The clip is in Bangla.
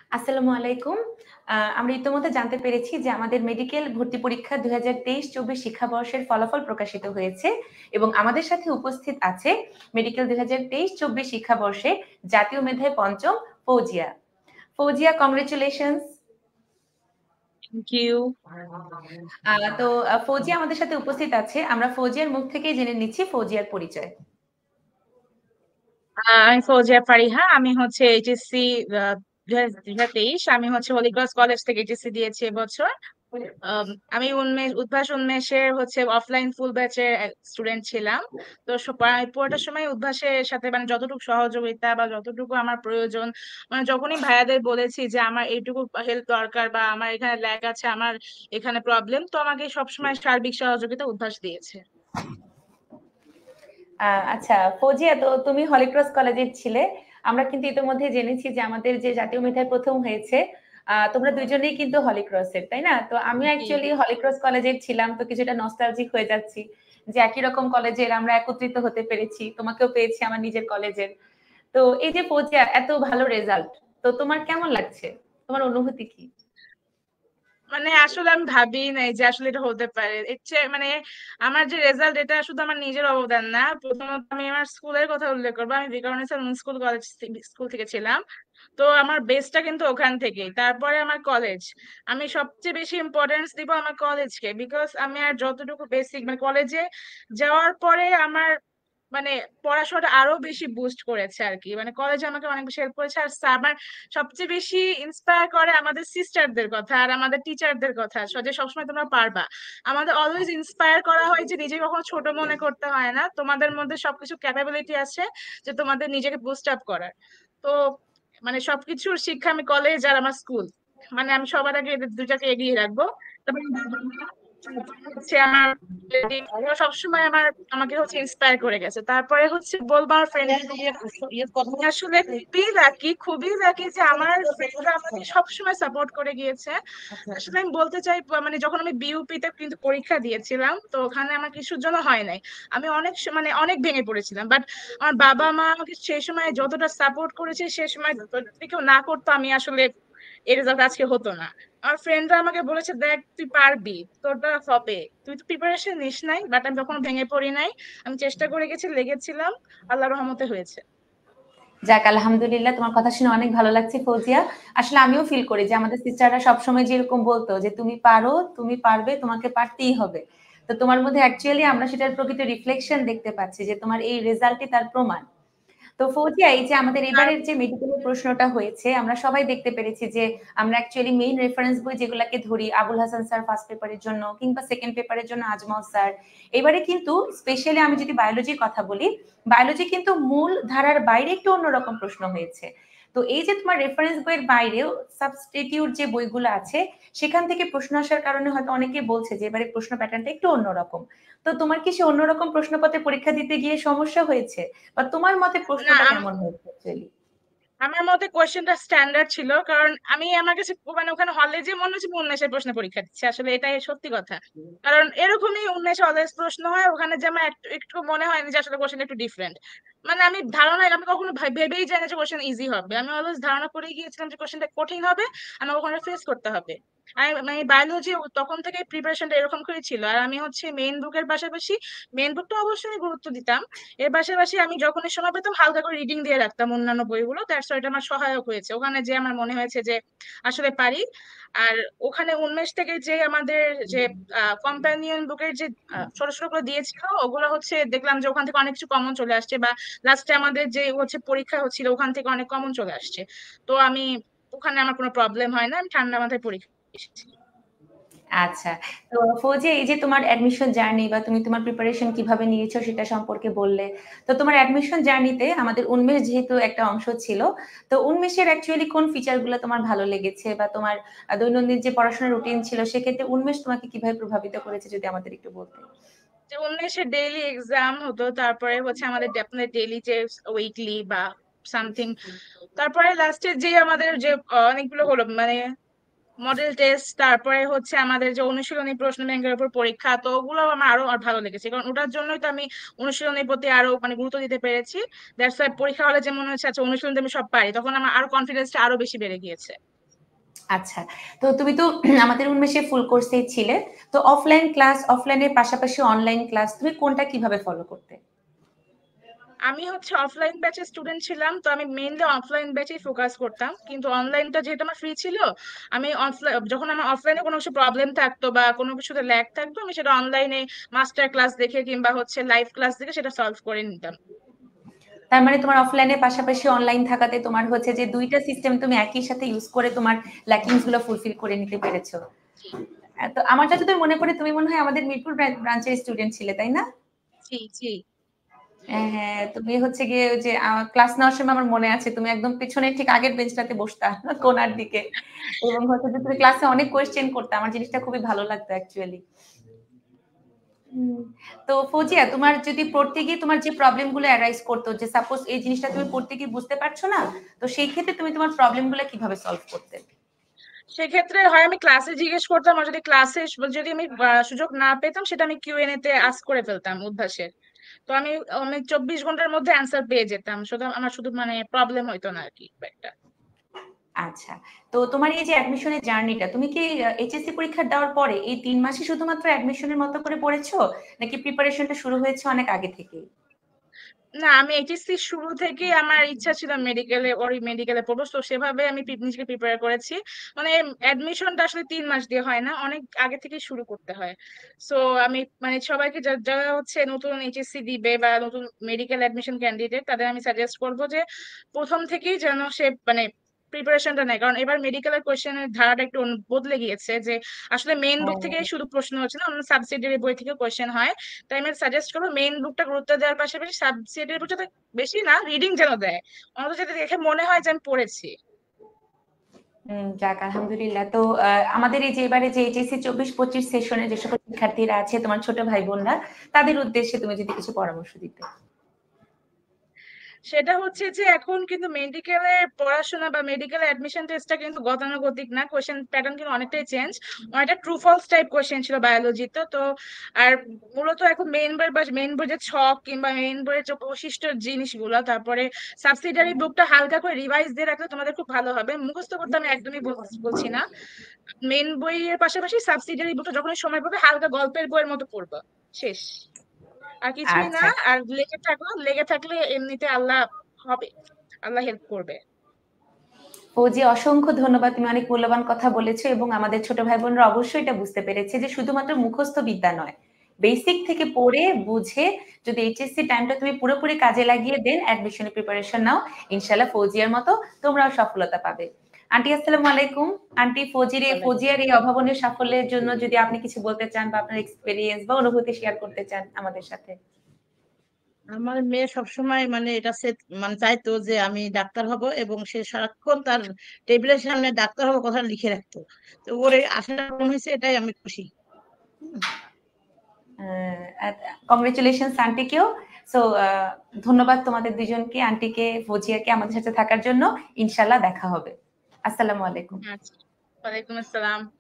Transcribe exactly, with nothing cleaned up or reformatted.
আসসালামু আলাইকুম। আ আমরা ইতিমধ্যে জানতে পেরেছি যে আমাদের মেডিকেল ভর্তি পরীক্ষা দুই হাজার তেইশ চব্বিশ শিক্ষাবর্ষের ফলাফল প্রকাশিত হয়েছে এবং আমাদের সাথে উপস্থিত আছে মেডিকেল দুই হাজার তেইশ চব্বিশ শিক্ষাবর্ষে জাতীয় মেধায় পঞ্চম Fauzia. Fauzia, congratulations. Thank you. আ তো আ ফৌজিয়া আমাদের সাথে উপস্থিত আছে। আমরা ফৌজিয়ার মুখ থেকেই জেনে নিচ্ছি ফৌজিয়ার পরিচয়। আমি ফৌজিয়া ফারিহা। আমি হচ্ছে এইচএসসি দুই হাজার তেইশ, আমি হচ্ছে হলি ক্রস কলেজ থেকে এইচএসসি দিয়েছি এবছর। আম, আমি উন্মেষ উদ্ভাস উন্মেষের হচ্ছে অফলাইন ফুল ব্যাচের স্টুডেন্ট ছিলাম। তো স- প্রায় পুরোটা সময় উদ্ভাসের সাথে মানে যতটুকু সহযোগিতা বা যতটুকু আমার প্রয়োজন, মানে যখনই ভাইয়াদের বলেছি যে আমার এইটুকু হেল্প দরকার বা আমার এখানে ল্যাগ আছে, আমার এখানে প্রবলেম, তো আমাকে সবসময় সার্বিক সহযোগিতা উদ্ভাস দিয়েছে। আ আচ্ছা, ফৌজিয়া, তো তুমি হলিক্রস কলেজের ছিলে। আমরা কিন্তু ইতিমধ্যে জেনেছি যে আমাদের যে জাতীয় মেধায় প্রথম হয়েছে, আ তোমরা দুইজনেই কিন্তু হলিক্রসের, তাই না? তো আমিও জি। অ্যাকচুয়ালি হলিক্রস কলেজের ছিলাম। তো কিছুটা নস্টালজিক হয়ে যাচ্ছি যে একই রকম কলেজের আমরা একত্রিত হতে পেরেছি। তোমাকেও পেয়েছি আমার নিজের কলেজের। তো এই যে ফৌজিয়া, এত ভালো রেজাল্ট, তো তোমার কেমন লাগছে? তোমার অনুভূতি কি? মানে আসলে আমি ভাবি নাই যে আসলে এটা হতে পারে। এর চেয়ে মানে আমার যে রেজাল্ট, এটা শুধু আমার নিজের অবদান না। প্রথমত আমি আমার স্কুলের কথা উল্লেখ করবো। আমি বিকারণেশ্বর স্কুল কলেজ স্কুল থেকে ছিলাম। তো আমার বেসটা কিন্তু ওখান থেকেই, তারপরে আমার কলেজ। আমি সবচেয়ে বেশি ইম্পর্টেন্স দিব আমার কলেজকে, বিকজ আমি আর যতটুকু বেসিক মানে কলেজে যাওয়ার পরে আমার মানে পড়াশোনাটা আরো বেশি বুস্ট করেছে আর কি। মানে কলেজে আমাকে অনেক বেশি হেল্প করেছে। আর স্যার আমার সবচেয়ে বেশি ইন্সপায়ার করে আমাদের সিস্টারদের কথা আর আমাদের টিচারদের কথা, স- যে সবসময় তোমরা পারবা। আমাদের অলওয়েজ ইন্সপায়ার করা হয় যে নিজেকে কখনো ছোট মনে করতে হয় না, তোমাদের মধ্যে সবকিছু ক্যাপাবিলিটি আছে যে তোমাদের নিজেকে বুস্ট আপ করার। তো মানে সবকিছুর শিক্ষা আমি কলেজ আর আমার স্কুল, মানে আমি সবার আগে এদের দুটাকে এগিয়ে রাখবো। তারপরে হচ্ছে আমার ওরা সবসময় আমার আমাকে হচ্ছে ইন্সপায়ার করে গেছে। তারপরে হচ্ছে বলবো আমার ফ্রেন্ড, আসলে খুবই লাকি, খুবই লাকি যে আমার ফ্রেন্ডরা আমাকে সবসময় সাপোর্ট করে গিয়েছে। আসলে আমি বলতে চাই প- মানে যখন আমি বিইউপি তে কিন্তু পরীক্ষা দিয়েছিলাম, তো ওখানে আমার কিছুর জন্য হয় নাই। আমি অনেক স- মানে অনেক ভেঙে পড়েছিলাম, বাট আমার বাবা মা আমাকে সেই সময় যতটা সাপোর্ট করেছে, সে সময় যদি কেউ না করতো, আমি আসলে এই রেজাল্ট আজকে হতো না। আমার ফ্রেন্ডরা আমাকে বলেছে, দেখ তুই পারবি, তোরটা হবে, তুই তো প্রিপারেশন নিস নাই। বাট আমি কখনো ভেঙে পড়ি নাই, আমি চেষ্টা করে গেছি, লেগেছিলাম, আল্লাহর রহমতে হয়েছে। যাক, আলহামদুলিল্লাহ, তোমার কথা শুনে অনেক ভালো লাগছে ফৌজিয়া। আসলে আমিও ফিল করি যে আমাদের সিস্টাররা সবসময় যেরকম বলতো যে তুমি পারো, তুমি পারবে, তোমাকে পারতেই হবে। তো তোমার মধ্যে অ্যাকচুয়ালি আমরা সেটার প্রকৃত রিফ্লেকশন দেখতে পাচ্ছি যে তোমার এই রেজাল্টই তার প্রমাণ। তো ফৌজিয়া, এই যে আমাদের আর এবারের যে মেডিকেলের প্রশ্নটা হয়েছে, আমরা সবাই দেখতে পেরেছি যে আমরা অ্যাকচুয়ালি মেইন রেফারেন্স বই যেগুলাকে ধরি, আবুল হাসান স্যার ফার্স্ট পেপারের জন্য কিংবা সেকেন্ড পেপারের জন্য আজমল স্যার। এবারে কিন্তু স্পেশালি আমি যদি বায়োলজির কথা বলি, বায়োলজি কিন্তু মূল ধারার বাইরে একটু অন্যরকম প্রশ্ন হয়েছে। তো এই যে তোমার রেফারেন্স বইয়ের বাইরেও সাবস্টিটিউট যে বইগুলো আছে, সেখান থেকে প্রশ্ন আসার কারণে হয়তো অনেকে বলছে যে এবারে প্রশ্ন প্যাটার্নটা একটু অন্যরকম। তো তোমার কি সে অন্যরকম প্রশ্নপত্রে পরীক্ষা দিতে গিয়ে সমস্যা হয়েছে, বা তোমার মতে না, প্রশ্নটা আম- কেমন হয়েছে অ্যাকচুয়ালি? আমার মতে কোয়েশ্চেনটা স্ট্যান্ডার্ড ছিল, কারণ আমি আমার কাছে মানে ওখানে হলে যে মনে হচ্ছে উনিশের প্রশ্ন পরীক্ষা দিচ্ছে, আসলে এটাই সত্যি কথা। কারণ এরকমই উনিশে অলওয়েজ প্রশ্ন হয়, ওখানে যে আমার একটু একটু মনে হয়নি যে আসলে কোয়েশ্চেন একটু ডিফারেন্ট। মানে আমি ধারণা, আমি কখনো ভাই- ভেবেই জানি যে কোয়েশ্চেন ইজি হবে, আমি অলওয়েজ ধারণা করে গিয়েছিলাম যে কোয়েশ্চেনটা কঠিন হবে, আমাকে ওখানে ফেস করতে হবে। আমি মানে বায়োলজি তখন থেকে প্রিপারেশনটা এরকম করে ছিল। আর আমি হচ্ছে মেইন বুকের পাশাপাশি, মেইন বুকটা অবশ্যই গুরুত্ব দিতাম, এর পাশাপাশি আমি যখনই সময় পেতাম হালকা করে রিডিং দিয়ে রাখতাম অন্যান্য বইগুলো। দ্যাটস এটা আমার সহায়ক হয়েছে ওখানে, যে আমার মনে হয়েছে যে আসলে পারি। আর ওখানে উন্মেষ থেকে যে আমাদের যে কম্প্যানিয়ন বুকের যে আহ, ছোট ছোট করে দিয়েছিল, ওগুলো হচ্ছে দেখলাম যে ওখান থেকে অনেক কিছু কমন চলে আসছে, বা লাস্টে আমাদের যে হচ্ছে পরীক্ষা হচ্ছিল ওখান থেকে অনেক কমন চলে আসছে। তো আমি ওখানে আমার কোনো প্রবলেম হয় না, আমি ঠান্ডা মাথায় পরীক্ষা এসেছি। আচ্ছা। তো ফৌজিয়া, এই যে তোমার অ্যাডমিশন জার্নি বা তুমি তোমার প্রিপারেশন কিভাবে নিয়েছো সেটা সম্পর্কে বললে। তো তোমার অ্যাডমিশন জার্নিতে আমাদের উন্মেষ যেহেতু একটা অংশ ছিল, তো উন্মেষের অ্যাকচুয়ালি কোন ফিচার গুলো তোমার ভালো লেগেছে, বা তোমার আহ, দৈনন্দিন যে পড়াশোনার রুটিন ছিল সেক্ষেত্রে উন্মেষ তোমাকে কিভাবে প্রভাবিত করেছে, যদি আমাদের একটু বলতে। যে উনিশে ডেইলি এক্সাম হতো, তারপরে হচ্ছে আমাদের আপনাদের ডেইলি যে উইকলি বা সামথিং, তারপরে লাস্টে যে আমাদের যে আহ, অনেকগুলো হলো মানে মডেল টেস্ট, তারপরে হচ্ছে আমাদের যে অনুশীলনী প্রশ্ন ব্যাংকের উপর পরীক্ষা, তো ওগুলো আমার আরো আর ভালো লেগেছে, কারণ ওটার জন্যই তো আমি অনুশীলনীর প্রতি আরো মানে গুরুত্ব দিতে পেরেছি। দ্যাটস ওয়াই পরীক্ষা হলে যে মনে হচ্ছে আচ্ছা অনুশীলনী আমি সব পারি, তখন আমার আরো কনফিডেন্সটা আরো বেশি বেড়ে গিয়েছে। আচ্ছা, তো তুমি তো আমাদের উন্মেষে ফুল কোর্সে ছিলে, তো অফলাইন ক্লাস, অফলাইনের পাশাপাশি অনলাইন ক্লাস তুমি কোনটা কিভাবে ফলো করতে? আমি হচ্ছে অফলাইন ব্যাচের স্টুডেন্ট ছিলাম, তো আমি মেইনলি অফলাইন ব্যাচেই ফোকাস করতাম, কিন্তু অনলাইনটা যেহেতু আমার ফ্রি ছিল, আমি অফলাইন যখন আমার অফলাইনে কোনো কিছু প্রবলেম থাকতো বা কোনো কিছুতে ল্যাগ থাকতো, আমি সেটা অনলাইনে মাস্টার ক্লাস দেখে কিংবা হচ্ছে লাইভ ক্লাস দেখে সেটা সলভ করে নিতাম। তার মানে তোমার অফলাইনের পাশাপাশি অনলাইন থাকাতে তোমার হচ্ছে যে দুইটা সিস্টেম তুমি একই সাথে ইউজ করে তোমার ল্যাকিংস গুলো ফুলফিল করে নিতে পেরেছো। আহ, তো আমার যতদূর মনে পড়ে তুমি মনে হয় আমাদের মিরপুর ব্রাঞ্চের স্টুডেন্ট ছিলে, তাই না? জি জি। হ্যাঁ হ্যাঁ, তুমি হচ্ছে গিয়ে ওই যে ক্লাস নেওয়ার সময় আমার মনে আছে তুমি একদম পিছনে ঠিক আগের বেঞ্চটাতে বসতা কোনার দিকে, এবং হচ্ছে যে তুমি ক্লাসে অনেক কোয়েশ্চেন করতে, আমার জিনিসটা খুবই ভালো লাগতো অ্যাকচুয়ালি। তো ফৌজিয়া, তোমার যদি পড়তে গিয়ে তোমার যে প্রবলেম গুলো অ্যারাইজ করতো, যে সাপোজ এই জিনিসটা তুমি পড়তে গিয়ে বুঝতে পারছো না, তো সেই ক্ষেত্রে তুমি তোমার প্রবলেম গুলো কিভাবে সলভ করতে? সেক্ষেত্রে হয় আমি ক্লাসে জিজ্ঞেস করতাম, আর যদি ক্লাসে যদি আমি আহ, সুযোগ না পেতাম, সেটা আমি কিউএনএ তে আস্ক করে ফেলতাম উদ্ভাসের। তো আমি আমি চব্বিশ ঘন্টার মধ্যে অ্যান্সার পেয়ে যেতাম, শুধু আমার শুধু মানে প্রবলেম হইতো না আর কি খুব একটা। আচ্ছা, তো তোমার এই যে অ্যাডমিশনের জার্নিটা, তুমি কি এইচএসসি পরীক্ষা দেওয়ার পরে এই তিন মাসে শুধুমাত্র অ্যাডমিশনের মতো করে পড়েছো, নাকি প্রিপারেশনটা শুরু হয়েছে অনেক আগে থেকেই? না, আমি এইচএসসি শুরু থেকে আমার ইচ্ছা ছিল মেডিকেলে, ওর মেডিকেলে পড়বো, তো সেভাবে আমি প্রি- নিজেকে প্রিপেয়ার করেছি। মানে অ্যাডমিশনটা আসলে তিন মাস দিয়ে হয় না, অনেক আগে থেকে শুরু করতে হয়। সো আমি মানে সবাইকে যা- যারা হচ্ছে নতুন এইচএসসি দিবে বা নতুন মেডিকেল অ্যাডমিশন ক্যান্ডিডেট, তাদের আমি সাজেস্ট করবো যে প্রথম থেকেই যেন সে মানে প্রিপারেশনটা নেয়, কারণ এবার মেডিকেলের কোয়েশ্চেনের ধারাটা একটু অন্য- বদলে গিয়েছে, যে আসলে মেইন বুক থেকে হ্যাঁ, শুধু প্রশ্ন হচ্ছে না, অন্য সাবসিডিয়ারি বই থেকে কোয়েশ্চেন হয়। তাই আমি সাজেস্ট করবো মেইন বুকটা গুরুত্ব দেওয়ার পাশাপাশি সাবসিডিয়ারি বুকটা বেশি না, রিডিং যেন দেয়, অন্তত যাতে দেখে মনে হয় যে আমি পড়েছি। উম, যাক আলহামদুলিল্লাহ। তো আহ, আমাদের এই যে এবারে যে এইচএসসি চব্বিশ পঁচিশ সেশনে যে সকল শিক্ষার্থীরা আছে, তোমার ছোট ভাই বোনরা, তাদের উদ্দেশ্যে তুমি যদি কিছু পরামর্শ দিতে। সেটা হচ্ছে যে এখন কিন্তু মেডিকেলের পড়াশোনা বা মেডিকেল অ্যাডমিশন টেস্টটা কিন্তু গতানুগতিক না, কোশ্চেন প্যাটার্ন কিন্তু অনেকটাই চেঞ্জ। অনেকটা ট্রু ফলস টাইপ কোশ্চেন ছিল বায়োলজিতে তো। আর মূলত এখন মেইন বই বা মেইন বই যে ছক কিংবা মেইন বইয়ের যে বৈশিষ্ট্য জিনিসগুলো, তারপরে সাবসিডিয়ারি বুকটা হালকা করে রিভাইজ দিয়ে রাখলে তোমাদের খুব ভালো হবে। মুখস্থ করতে আমি একদমই বল- বলছি না, মেইন বইয়ের পাশাপাশি সাবসিডিয়ারি বুকটা যখনই সময় পাবে হালকা গল্পের বইয়ের মতো পড়বা, শেষ। আর কিছুই না। আচ্ছা, আর লেগে থাকো, লেগে থাকলে এমনিতে আল্লাহ হবে, আল্লাহ হেল্প করবে। ফৌজি, অসংখ্য ধন্যবাদ, তুমি অনেক মূল্যবান কথা বলেছো, এবং আমাদের ছোট ভাই বোনরা অবশ্যই এটা বুঝতে পেরেছে যে শুধুমাত্র মুখস্থ বিদ্যা নয়, বেসিক থেকে পড়ে বুঝে যদি এইচএসসি টাইমটা তুমি পুরোপুরি কাজে লাগিয়ে দেন, অ্যাডমিশনের প্রিপারেশন নাও, ইনশাল্লাহ ফৌজিয়ার মতো তোমরাও সফলতা পাবে। আন্টি আসসালামু আলাইকুম। আন্টি, ফৌজির এই ওয়ালাইকুম ফৌজিয়ার এই আসসালাম। অভাবনীয় সাফল্যের জন্য যদি আপনি কিছু বলতে চান বা আপনার এক্সপেরিয়েন্স বা অনুভূতি শেয়ার করতে চান আমাদের সাথে। আমার মেয়ে সবসময় মানে এটা সে মানে চাইতো যে আমি ডাক্তার হব, এবং সে সারাক্ষণ তার টেবিলের সামনে ডাক্তার হবো কথা লিখে রাখতো। তো ওর এই আশাটা পূরণ হয়েছে, এটাই আমি খুশি। হুম। কংগ্রেচুলেশন আন্টিকেও। সো ধন্যবাদ তোমাদের দুজনকে, আন্টিকে, ফৌজিয়াকে, আমাদের সাথে থাকার জন্য। ইনশাল্লাহ দেখা হবে। আসসালামু আলাইকুম। আচ্ছা, ওয়ালাইকুম আসসালাম।